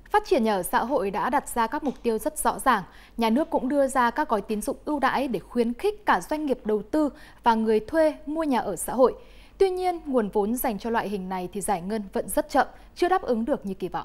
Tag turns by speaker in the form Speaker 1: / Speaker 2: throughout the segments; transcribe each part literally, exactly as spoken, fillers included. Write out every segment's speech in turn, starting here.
Speaker 1: Phát triển nhà ở xã hội đã đặt ra các mục tiêu rất rõ ràng. Nhà nước cũng đưa ra các gói tín dụng ưu đãi để khuyến khích cả doanh nghiệp đầu tư và người thuê mua nhà ở xã hội. Tuy nhiên, nguồn vốn dành cho loại hình này thì giải ngân vẫn rất chậm, chưa đáp ứng được như kỳ vọng.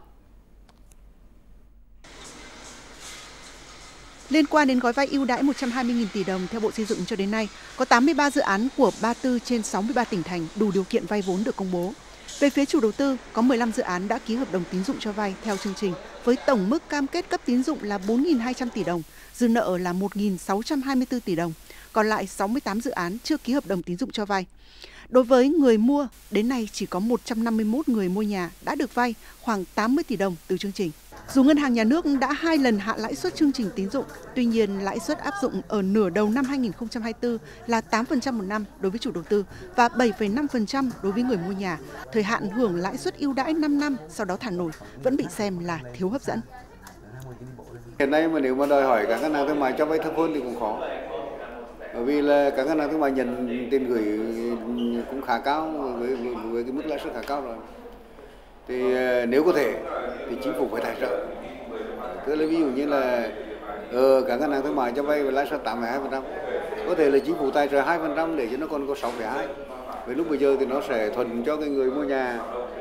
Speaker 2: Liên quan đến gói vay ưu đãi một trăm hai mươi nghìn tỷ đồng theo Bộ Xây dựng cho đến nay, có tám mươi ba dự án của ba mươi tư trên sáu mươi ba tỉnh thành đủ điều kiện vay vốn được công bố. Về phía chủ đầu tư, có mười lăm dự án đã ký hợp đồng tín dụng cho vay theo chương trình với tổng mức cam kết cấp tín dụng là bốn nghìn hai trăm tỷ đồng, dư nợ là một nghìn sáu trăm hai mươi tư tỷ đồng. Còn lại sáu mươi tám dự án chưa ký hợp đồng tín dụng cho vay. Đối với người mua, đến nay chỉ có một trăm năm mươi mốt người mua nhà đã được vay khoảng tám mươi tỷ đồng từ chương trình. Dù Ngân hàng Nhà nước đã hai lần hạ lãi suất chương trình tín dụng, tuy nhiên lãi suất áp dụng ở nửa đầu năm hai nghìn không trăm hai mươi tư là tám phần trăm một năm đối với chủ đầu tư và bảy phẩy năm phần trăm đối với người mua nhà. Thời hạn hưởng lãi suất ưu đãi năm năm sau đó thả nổi vẫn bị xem là thiếu hấp dẫn.
Speaker 3: Hiện nay mà nếu mà đòi hỏi các ngân hàng thương mại cho vay thấp hơn thì cũng khó. Bởi vì là các ngân hàng thương mại nhận tiền gửi cũng khá cao với, với cái mức lãi suất khá cao rồi. Thì nếu có thể thì chính phủ phải tài trợ. Tức là ví dụ như là ờ, các ngân hàng thương mại cho vay với lãi suất tám phẩy hai phần trăm, có thể là chính phủ tài trợ hai phần trăm để cho nó còn có sáu phẩy hai. Với lúc bây giờ thì nó sẽ thuận cho cái người mua nhà,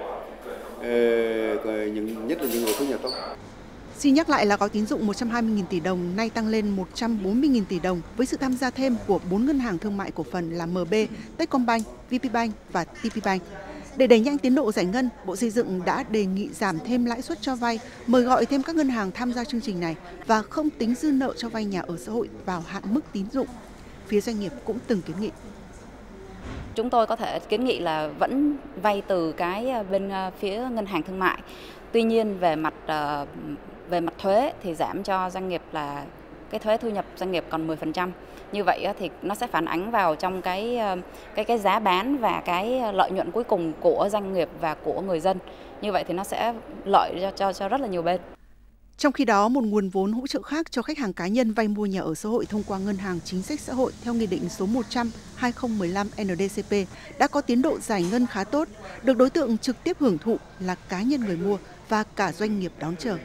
Speaker 3: ờ, những nhất là những người thu nhập tốt.
Speaker 2: Xin nhắc lại là gói tín dụng một trăm hai mươi nghìn tỷ đồng nay tăng lên một trăm bốn mươi nghìn tỷ đồng với sự tham gia thêm của bốn ngân hàng thương mại cổ phần là em bê, Techcombank, vê pê Bank và tê pê Bank. Để đẩy nhanh tiến độ giải ngân, Bộ Xây dựng đã đề nghị giảm thêm lãi suất cho vay, mời gọi thêm các ngân hàng tham gia chương trình này và không tính dư nợ cho vay nhà ở xã hội vào hạn mức tín dụng. Phía doanh nghiệp cũng từng kiến nghị.
Speaker 4: Chúng tôi có thể kiến nghị là vẫn vay từ cái bên phía ngân hàng thương mại. Tuy nhiên về mặt về mặt thuế thì giảm cho doanh nghiệp là cái thuế thu nhập doanh nghiệp còn mười phần trăm. Như vậy thì nó sẽ phản ánh vào trong cái cái cái giá bán và cái lợi nhuận cuối cùng của doanh nghiệp và của người dân. Như vậy thì nó sẽ lợi cho cho, cho rất là nhiều bên.
Speaker 2: Trong khi đó, một nguồn vốn hỗ trợ khác cho khách hàng cá nhân vay mua nhà ở xã hội thông qua Ngân hàng Chính sách Xã hội theo Nghị định số một trăm trên hai nghìn không trăm mười lăm N D C P đã có tiến độ giải ngân khá tốt, được đối tượng trực tiếp hưởng thụ là cá nhân người mua và cả doanh nghiệp đón chờ.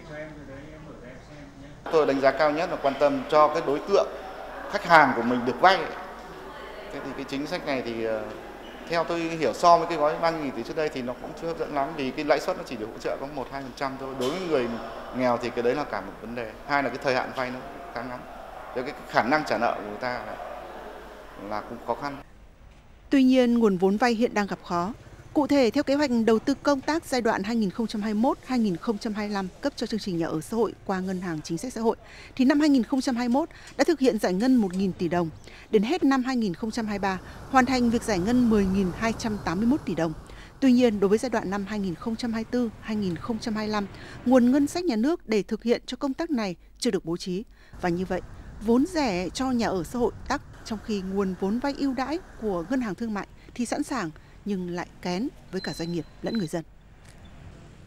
Speaker 5: Tôi đánh giá cao nhất là quan tâm cho cái đối tượng khách hàng của mình được vay. Thế thì cái chính sách này thì theo tôi hiểu so với cái gói ba nghìn tỷ trước đây thì nó cũng chưa hấp dẫn lắm, vì cái lãi suất nó chỉ được hỗ trợ có một đến hai phần trăm thôi. Đối với người nghèo thì cái đấy là cả một vấn đề. Hai là cái thời hạn vay nó khá ngắn. Cái khả năng trả nợ của người ta là, là cũng khó khăn.
Speaker 2: Tuy nhiên, nguồn vốn vay hiện đang gặp khó. Cụ thể, theo kế hoạch đầu tư công tác giai đoạn hai nghìn không trăm hai mươi mốt đến hai nghìn không trăm hai mươi lăm cấp cho chương trình nhà ở xã hội qua Ngân hàng Chính sách Xã hội, thì năm hai nghìn không trăm hai mươi mốt đã thực hiện giải ngân một nghìn tỷ đồng. Đến hết năm hai nghìn không trăm hai mươi ba, hoàn thành việc giải ngân mười nghìn hai trăm tám mươi mốt tỷ đồng. Tuy nhiên, đối với giai đoạn năm hai nghìn không trăm hai mươi tư đến hai nghìn không trăm hai mươi lăm, nguồn ngân sách nhà nước để thực hiện cho công tác này chưa được bố trí. Và như vậy, vốn rẻ cho nhà ở xã hội tắc, trong khi nguồn vốn vay ưu đãi của ngân hàng thương mại thì sẵn sàng nhưng lại kén với cả doanh nghiệp lẫn người dân.